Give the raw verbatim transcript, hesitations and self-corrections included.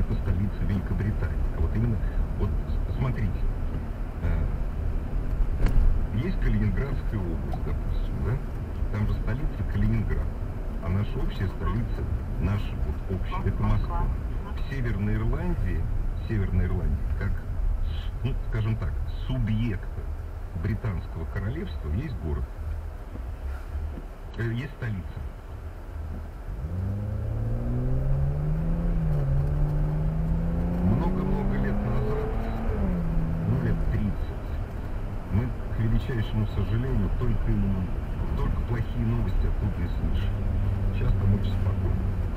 конечно, столица Великобритании. А вот именно, вот смотрите, есть Калининградская область, допустим, да? Там же столица Калининград. А наша общая столица, наша вот общая, это Москва. В Северной Ирландии, Северной Ирландии, как, ну, скажем так, субъекта британского королевства есть город, есть столица. Много-много лет назад, ну лет тридцать, мы, к величайшему сожалению, только, только плохие новости оттуда и слышали. Сейчас там очень спокойно.